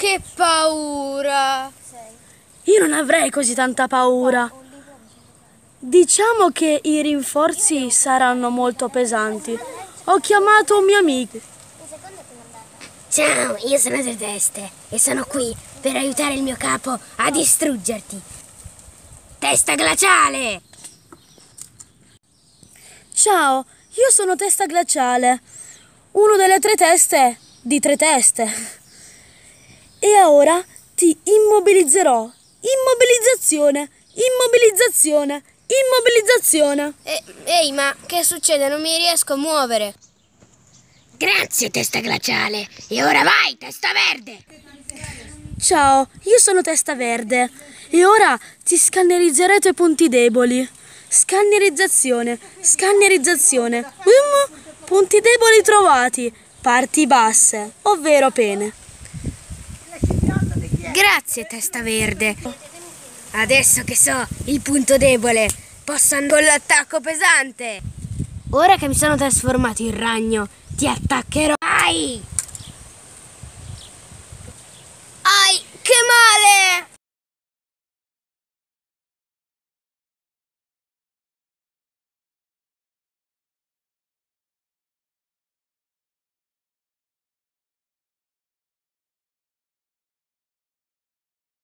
che paura! Io non avrei così tanta paura. Diciamo che i rinforzi saranno molto pesanti. Ho chiamato un mio amico. Ciao, io sono Tre Teste e sono qui per aiutare il mio capo a distruggerti. Testa glaciale! Ciao, io sono Testa Glaciale, uno delle tre teste di Tre Teste. E ora ti immobilizzerò. Immobilizzazione, immobilizzazione, immobilizzazione. Ehi, ma che succede? Non mi riesco a muovere. Grazie, Testa glaciale. E ora vai, Testa verde! Ciao, io sono Testa Verde e ora ti scannerizzerò i tuoi punti deboli. Scannerizzazione, scannerizzazione. Punti deboli trovati, parti basse, ovvero pene. Grazie, Testa verde. Adesso che so il punto debole, posso andare con l'attacco pesante. Ora che mi sono trasformato in ragno, ti attaccherò. Vai!